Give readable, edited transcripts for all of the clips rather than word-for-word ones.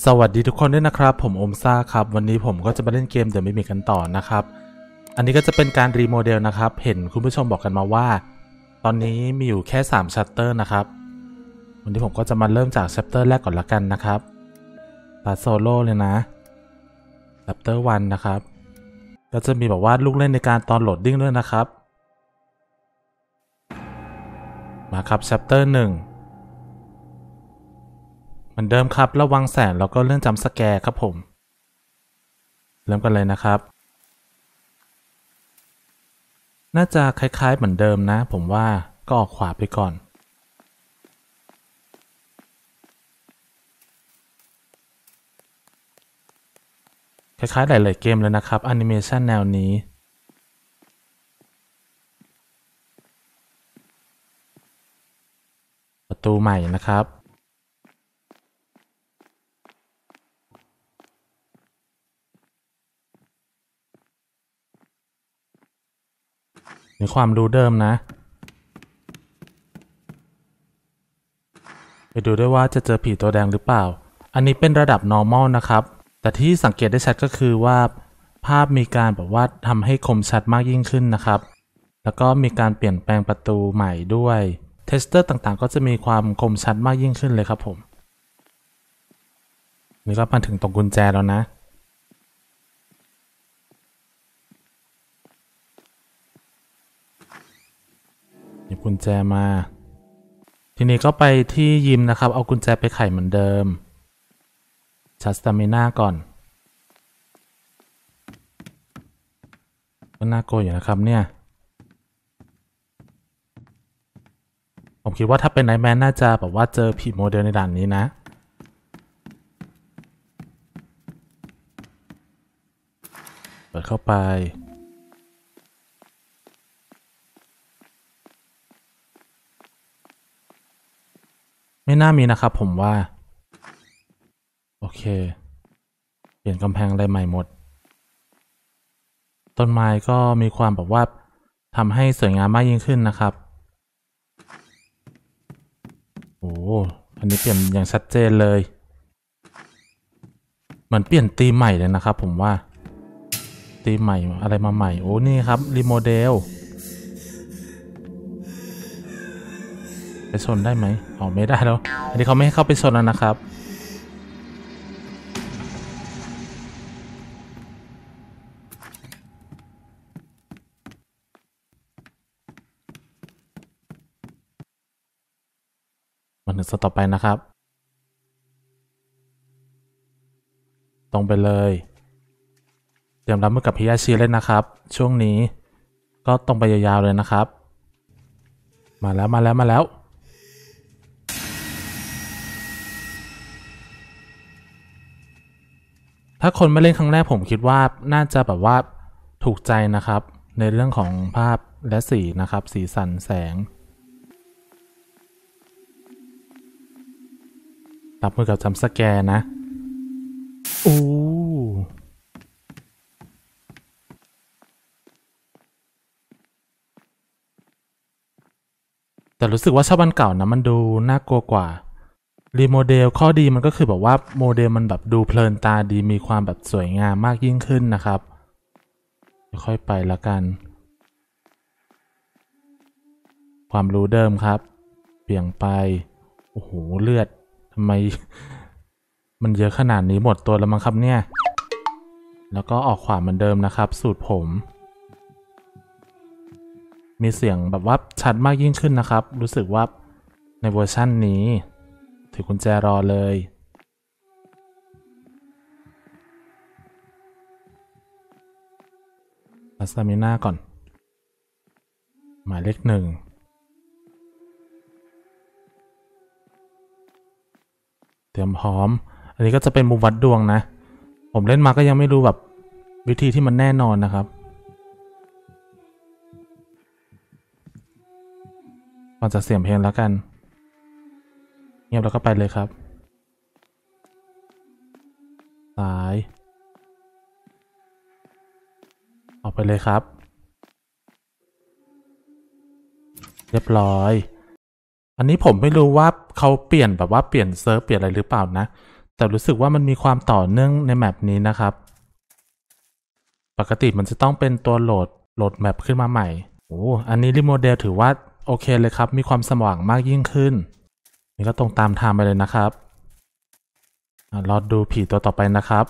สวัสดีทุกคนด้วยนะครับผมโอมซ่าครับวันนี้ผมก็จะมาเล่นเกมเดอะมิมิกกันต่อนะครับอันนี้ก็จะเป็นการรีโมเดลนะครับเห็นคุณผู้ชมบอกกันมาว่าตอนนี้มีอยู่แค่3ชัปเตอร์นะครับวันนี้ผมก็จะมาเริ่มจากชัปเตอร์แรกก่อนละกันนะครับตัดโซโล่เลยนะชัปเตอร์1นะครับก็จะมีบอกว่าลูกเล่นในการตอนโหลดดิ้งด้วยนะครับมาครับชัปเตอร์1เหมือนเดิมครับระวังแสงแล้วก็เรื่องจัมป์สแกร์ครับผมเริ่มกันเลยนะครับน่าจะคล้ายๆเหมือนเดิมนะผมว่าก็ออกขวาไปก่อนคล้ายๆหลายๆเกมเลยนะครับแอนิเมชันแนวนี้ประตูใหม่นะครับมีความรู้เดิมนะไปดูด้วยว่าจะเจอผีตัวแดงหรือเปล่าอันนี้เป็นระดับ normal นะครับแต่ที่สังเกตได้ชัดก็คือว่าภาพมีการแบบว่าทำให้คมชัดมากยิ่งขึ้นนะครับแล้วก็มีการเปลี่ยนแปลงประตูใหม่ด้วยเทสเตอร์ต่างๆก็จะมีความคมชัดมากยิ่งขึ้นเลยครับผมนี่ก็มาถึงตรงกุญแจแล้วนะหยิบกุญแจมาทีนี้ก็ไปที่ยิมนะครับเอากุญแจไปไขเหมือนเดิมชาร์จสตามิน่าก่อนก็น่ากลัวอยู่นะครับเนี่ยผมคิดว่าถ้าเป็นไนท์แมนน่าจะแบบว่าเจอผีโมเดลในด่านนี้นะเปิดเข้าไปไม่น่ามีนะครับผมว่าโอเคเปลี่ยนกำแพงอะไรใหม่หมดต้นไม้ก็มีความแบบว่าทำให้สวยงามมากยิ่งขึ้นนะครับโอ้อันนี้เปลี่ยนอย่างชัดเจนเลยเหมือนเปลี่ยนธีมใหม่เลยนะครับผมว่าธีมใหม่อะไรมาใหม่โอ้นี่ครับรีโมเดลไปชนได้ไหมอ๋อไม่ได้แล้วอันนี้เขาไม่ให้เข้าไปชนแล้วนะครับมาถึงสต็อปไปนะครับตรงไปเลยเตรียมรับมือกับพิยาชีเลยนะครับช่วงนี้ก็ตรงไปยาวๆเลยนะครับมาแล้วถ้าคนไม่เล่นครั้งแรกผมคิดว่าน่าจะแบบว่าถูกใจนะครับในเรื่องของภาพและสีนะครับสีสันแสงรับมือกับจัมป์สแกร์นะอู้แต่รู้สึกว่าชอบอันเก่านะมันดูน่ากลัวกว่ารีโมเดลข้อดีมันก็คือแบบว่าโมเดลมันแบบดูเพลินตาดีมีความแบบสวยงามมากยิ่งขึ้นนะครับค่อยไปละกันความรู้เดิมครับเปลี่ยนไปโอ้โหเลือดทำไมมันเยอะขนาดนี้หมดตัวแล้วมั้งครับเนี่ยแล้วก็ออกขวาเหมือนเดิมนะครับสูตรผมมีเสียงแบบว่าชัดมากยิ่งขึ้นนะครับรู้สึกว่าในเวอร์ชั่นนี้ถือกุญแจรอเลยอัสตามิน่าก่อนหมายเลข1เตรียมพร้อมอันนี้ก็จะเป็นมุมวัดดวงนะผมเล่นมาก็ยังไม่รู้แบบวิธีที่มันแน่นอนนะครับก่อนจะเสียงเพลงแล้วกันเงียบแล้วก็ไปเลยครับซ้ายออกไปเลยครับเรียบร้อยอันนี้ผมไม่รู้ว่าเขาเปลี่ยนแบบว่าเปลี่ยนเซิร์ฟเปลี่ยนอะไรหรือเปล่านะแต่รู้สึกว่ามันมีความต่อเนื่องในแมปนี้นะครับปกติมันจะต้องเป็นตัวโหลดแมปขึ้นมาใหม่โอ้อันนี้รีโมเดลถือว่าโอเคเลยครับมีความสว่างมากยิ่งขึ้นนี่ก็ตรงตามทางไปเลยนะครับรอดูผีตัวต่อไปนะครับ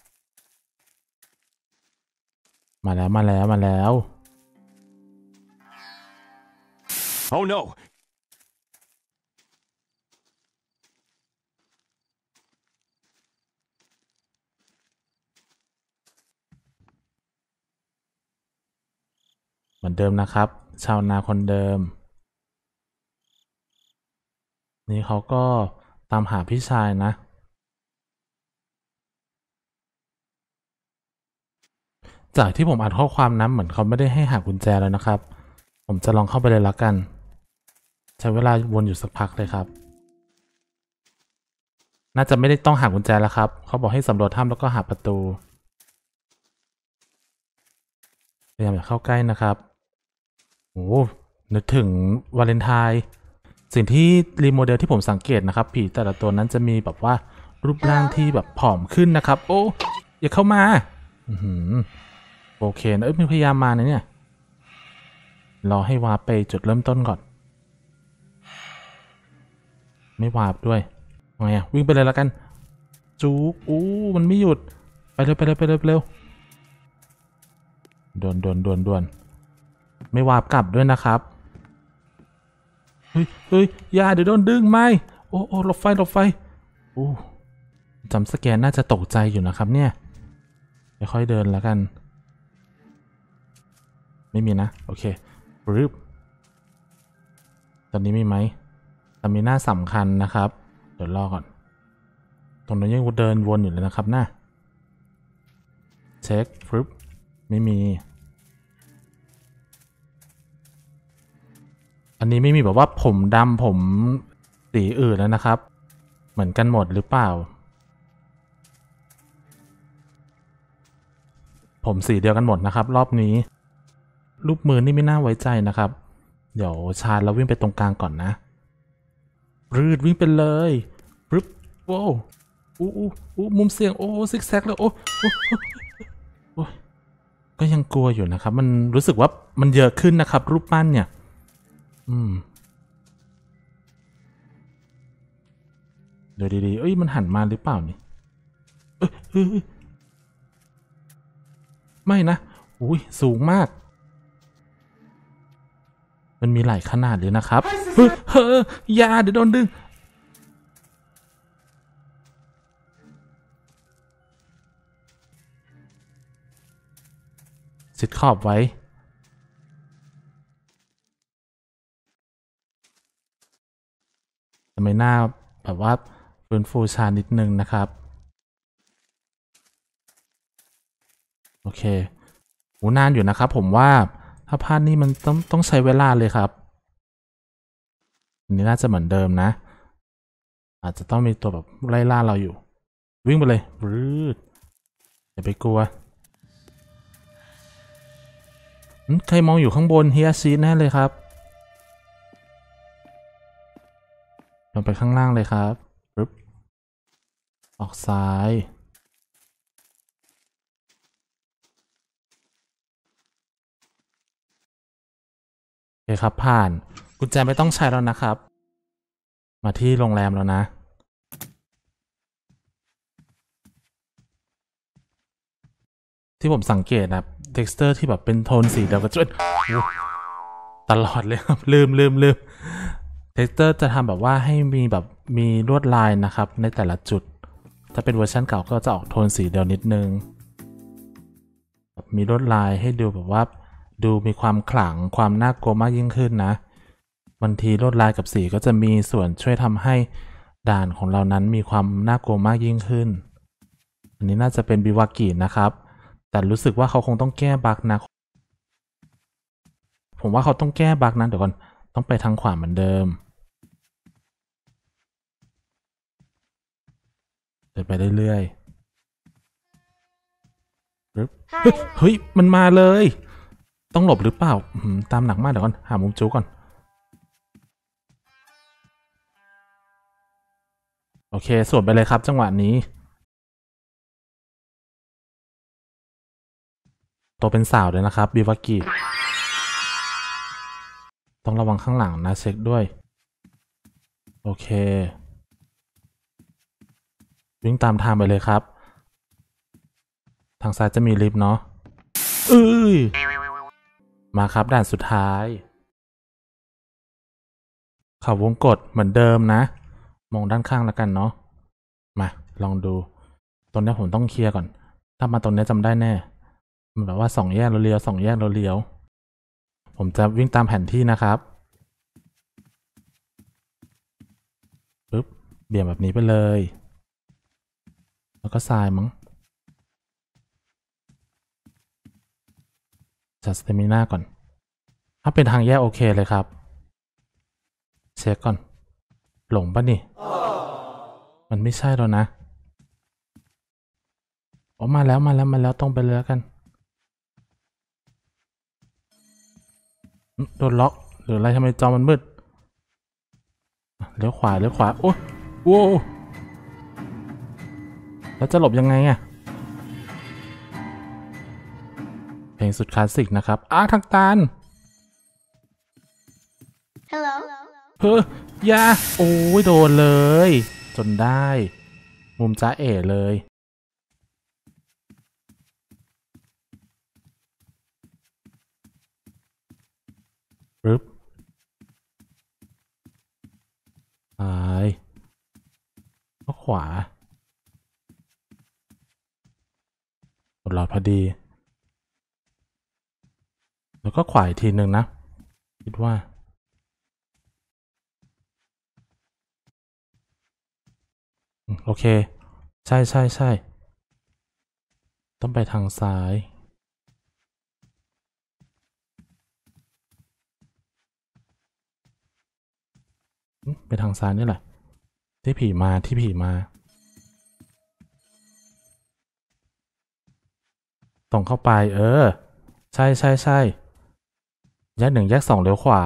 มาแล้ว Oh no! เหมือนเดิมนะครับชาวนาคนเดิมนี่เขาก็ตามหาพี่ชายนะจากที่ผมอ่านข้อความนั้นเหมือนเขาไม่ได้ให้หากุญแจแล้วนะครับผมจะลองเข้าไปเลยละกันใช้เวลาวนอยู่สักพักเลยครับน่าจะไม่ได้ต้องหากุญแจแล้วครับเขาบอกให้สำรวจถ้ำแล้วก็หาประตูพยายามอย่าเข้าใกล้นะครับโอ้นึกถึงวาเลนไทน์สิ่งที่รีโมเดลที่ผมสังเกตนะครับผีแต่ละตัวนั้นจะมีแบบว่ารูปร่างที่แบบผอมขึ้นนะครับโอ้อย่าเข้ามาโอเคนะมีพยายามมานะเนี่ยรอให้วาร์ปไปจุดเริ่มต้นก่อนไม่วาร์ปด้วยไงวิ่งไปเลยแล้วกันจู๊อู้มันไม่หยุดไปเร็วเร็วด่วนไม่วาร์ปกลับด้วยนะครับเฮ้ยอย่าเดี๋ยวโดนดึงไม่โอ้หลบไฟโอ้จำสแกนน่าจะตกใจอยู่นะครับเนี่ยค่อยๆเดินแล้วกันไม่มีนะโอเครึบตอนนี้มีไหมแต่มีหน้าสำคัญนะครับเดี๋ยวรอก่อนตรงนั้นยังเดินวนอยู่เลยนะครับหน้าเช็ครึบไม่มีอันนี้ไม่มีแบบว่าผมดำผมสีอื่นแล้วนะครับเหมือนกันหมดหรือเปล่าผมสีเดียวกันหมดนะครับรอบนี้รูปมือนี่ไม่น่าไว้ใจนะครับเดี๋ยวชาร์จแล้ววิ่งไปตรงกลางก่อนนะวิ่งไปเลยปึ๊บโว้อู้มุมเสี่ยงโอ้ซิกแซกแล้วโอ้ก็ยังกลัวอยู่นะครับมันรู้สึกว่ามันเยอะขึ้นนะครับรูปปั้นเนี่ยเดี๋ยวดีๆเอ้ยมันหันมาหรือเปล่านี่ไม่นะอุ้ยสูงมากมันมีหลายขนาดเลยนะครับอย่าเดี๋ยวโดนดึงสิดขอบไว้ทำไมหน้าแบบว่าฟื้นฟูชานิดนึงนะครับโอเคโหนานอยู่นะครับผมว่าถ้าพลาดนี่มันต้องใช้เวลาเลยครับอันนี้น่าจะเหมือนเดิมนะอาจจะต้องมีตัวแบบไล่ล่าเราอยู่วิ่งไปเลยอย่าไปกลัวใครมองอยู่ข้างบนเฮียซีแน่เลยครับลงไปข้างล่างเลยครับปึ๊บออกซ้ายโอเคครับผ่านกุญแจไม่ต้องใช้แล้วนะครับมาที่โรงแรมแล้วนะที่ผมสังเกตนะtexture ที่แบบเป็นโทนสีเดียวกับจุดตลอดเลยครับลืมtexture จะทำแบบว่าให้มีแบบมีลวดลายนะครับในแต่ละจุดถ้าเป็นเวอร์ชันเก่าก็จะออกโทนสีเดียวนิดนึงมีลวดลายให้ดูแบบว่าดูมีความขลังความน่ากลัวมากยิ่งขึ้นนะบางทีลวดลายกับสีก็จะมีส่วนช่วยทำให้ด่านของเรานั้นมีความน่ากลัวมากยิ่งขึ้นอันนี้น่าจะเป็นบิวากินะครับแต่รู้สึกว่าเขาคงต้องแก้บั๊กนะผมว่าเขาต้องแก้บั๊กนะเดี๋ยวก่อนต้องไปทางขวาเหมือนเดิมเดินไปเรื่อยๆเฮ้ยมันมาเลยต้องหลบหรือเปล่าตามหนักมากเดี๋ยวก่อนหามุมจูก่อนโอเคสวดไปเลยครับจังหวะนี้ตัวเป็นสาวเลยนะครับบิวากิต้องระวังข้างหลังนะเช็คด้วยโอเควิ่งตามทางไปเลยครับทางซ้ายจะมีลิฟต์เนาะมาครับด่านสุดท้ายเขาวงกตเหมือนเดิมนะมองด้านข้างแล้วกันเนาะมาลองดูตรงนี้ผมต้องเคลียร์ก่อนถ้ามาตรงนี้จำได้แน่มันแบบว่า2 แยกเราเลี้ยว2 แยกเราเลี้ยวผมจะวิ่งตามแผนที่นะครับปึ๊บเบี่ยงแบบนี้ไปเลยแล้วก็ซ้ายมั้งจัดสเตมิน่าก่อนถ้าเป็นทางแยกโอเคเลยครับเช็คก่อนหลงปะนี่มันไม่ใช่แล้วนะอ๋อมาแล้วตรงไปเลยแล้วกันโดนล็อกหรืออะไรทำไมจอมันมืดเลี้ยวขวาโอ้โหแล้วจะหลบยังไงอะเพลงสุดคลาสสิกนะครับทางตัน Hello. ยาโอ้ยโดนเลยจนได้มุมจ้าเอ๋เลยปึ๊บซ้ายก็ขวาตลอดพอดีแล้วก็ขวาอีกทีหนึ่งนะคิดว่าโอเคใช่ต้องไปทางซ้ายไปทางซ้ายนี่แหละที่ผีมาตรงเข้าไปใช่แยก 1แยก 2เลี้ยวขวา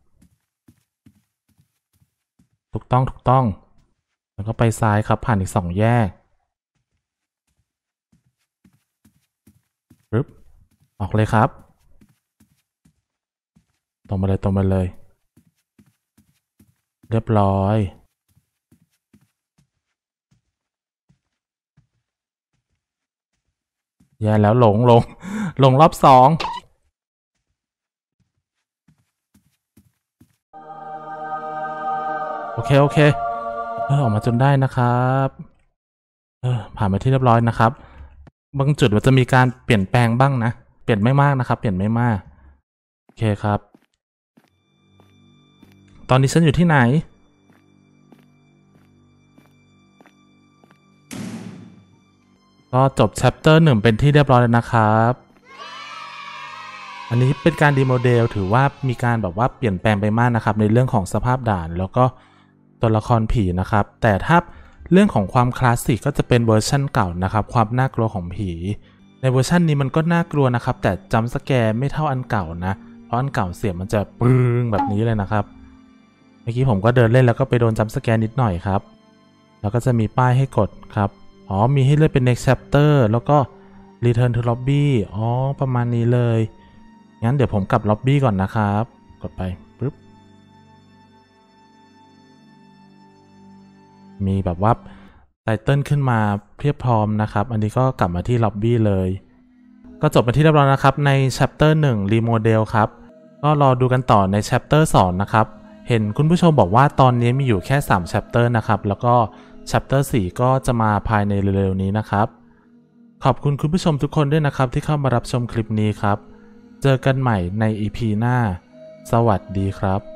ถูกต้องแล้วก็ไปซ้ายครับผ่านอีก2 แยกปึ๊บออกเลยครับตรงมาเลยเรียบร้อยแย่แล้วหลงรอบ2โอเคออกมาจนได้นะครับผ่านมาที่เรียบร้อยนะครับบางจุดมันจะมีการเปลี่ยนแปลงบ้างนะเปลี่ยนไม่มากนะครับเปลี่ยนไม่มากโอเคครับตอนนี้ฉันอยู่ที่ไหนก็จบ chapter 1เป็นที่เรียบร้อยแล้วนะครับอันนี้เป็นการดีโมเดลถือว่ามีการแบบว่าเปลี่ยนแปลงไปมากนะครับในเรื่องของสภาพด่านแล้วก็ตัวละครผีนะครับแต่ถ้าเรื่องของความคลาสสิกก็จะเป็นเวอร์ชั่นเก่านะครับความน่ากลัวของผีในเวอร์ชันนี้มันก็น่ากลัวนะครับแต่จัมป์สแกร์ไม่เท่าอันเก่านะเพราะอันเก่าเสียงมันจะปึ้งแบบนี้เลยนะครับเมื่อกี้ผมก็เดินเล่นแล้วก็ไปโดนจัมป์สแกร์นิดหน่อยครับแล้วก็จะมีป้ายให้กดครับมีให้เลือกเป็น next chapter แล้วก็ return to lobby ประมาณนี้เลยงั้นเดี๋ยวผมกลับล็อบบี้ก่อนนะครับกดไปปึ๊บมีแบบว่าไตเติ้ลขึ้นมาเพียบพร้อมนะครับอันนี้ก็กลับมาที่ล็อบบี้เลยก็จบไปที่เรียบร้อยนะครับใน chapter 1 remodel ครับก็รอดูกันต่อใน chapter 2 นะครับเห็นคุณผู้ชมบอกว่าตอนนี้มีอยู่แค่3 chapter นะครับแล้วก็ chapter 4 ก็จะมาภายในเร็วๆนี้นะครับขอบคุณคุณผู้ชมทุกคนด้วยนะครับที่เข้ามารับชมคลิปนี้ครับเจอกันใหม่ใน EP หน้าสวัสดีครับ